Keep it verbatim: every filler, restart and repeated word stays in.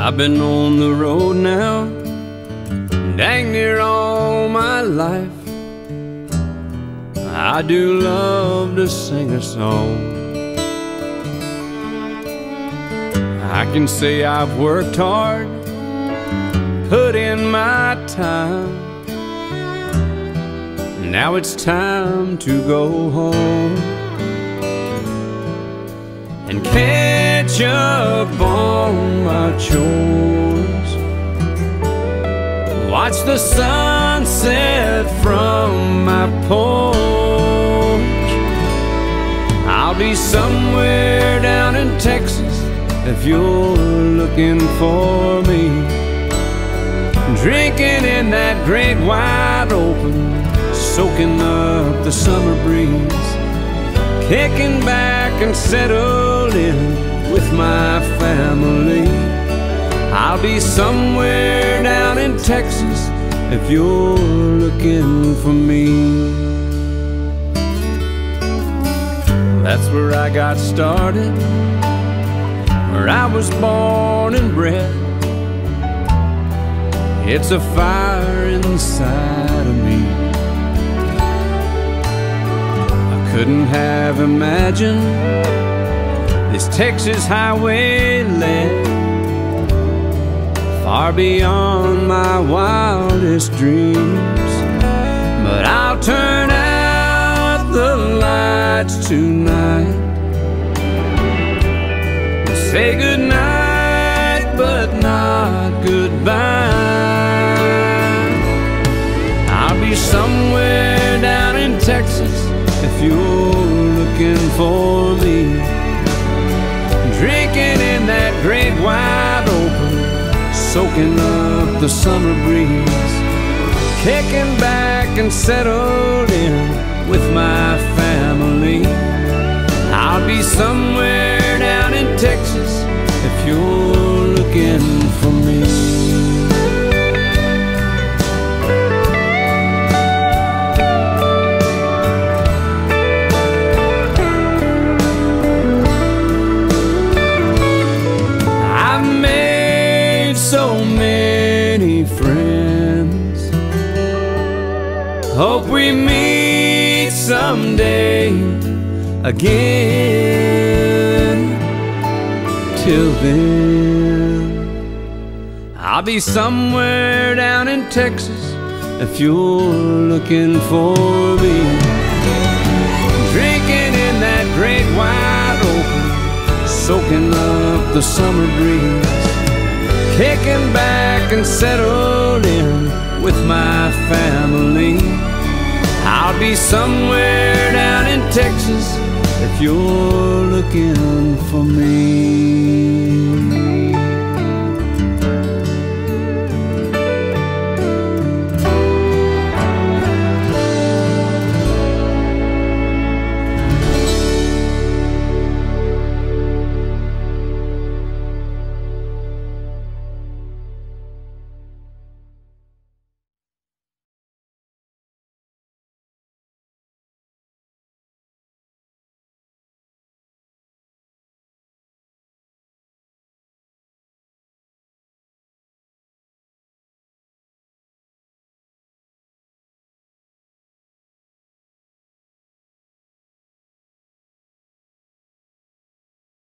I've been on the road now dang near all my life. I do love to sing a song. I can say I've worked hard, put in my time. Now it's time to go home and catch up on my chores, watch the sunset from my porch. I'll be somewhere down in Texas if you're looking for me, drinking in that great wide open, soaking up the summer breeze, kicking back and settled in with my family. I'll be somewhere down in Texas if you're looking for me. That's where I got started, where I was born and bred. It's a fire inside of me I couldn't have imagined this Texas highway led far beyond my wildest dreams. But I'll turn out the lights tonight, say goodnight but not goodbye. I'll be somewhere down in Texas if you're looking for me, drinking in that great wide open, soaking up the summer breeze, kicking back and settled in with my family. I'll be somewhere down in Texas if you're looking for me. I've made so many friends, hope we meet someday again. Till then, I'll be somewhere down in Texas if you're looking for me, drinking in that great wide open, soaking up the summer breeze, kicking back and settled in with my family. I'll be somewhere down in Texas if you're looking for me.